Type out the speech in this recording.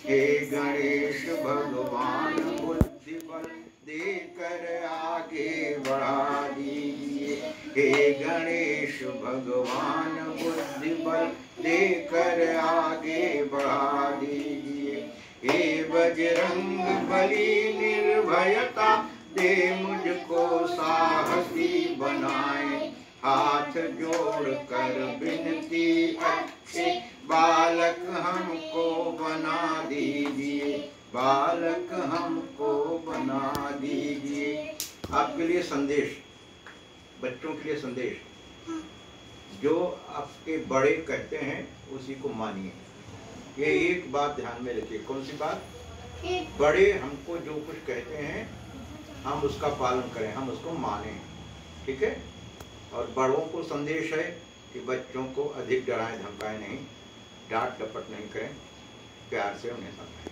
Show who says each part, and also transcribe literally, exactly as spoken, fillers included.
Speaker 1: हे गणेश भगवान बुद्धि बल देकर आगे बढ़ा दीजिए। हे गणेश भगवान बुद्धि बल देकर आगे बढ़ा दीजिए। हे बजरंग बली निर्भयता दे मुझको साहसी बनाए। हाथ जोड़ कर विनती अच्छे बालक हमको बना दीजिए। बालक हमको बना दीजिए। आपके लिए संदेश, बच्चों के लिए संदेश, जो आपके बड़े कहते हैं उसी को मानिए। ये एक बात ध्यान में रखिए। कौन सी बात? बड़े हमको जो कुछ कहते हैं हम उसका पालन करें, हम उसको मानें, ठीक है। और बड़ों को संदेश है कि बच्चों को अधिक डराएं धमकाएं नहीं, डांट डपट नहीं करें, प्यार से उन्हें समझाएं।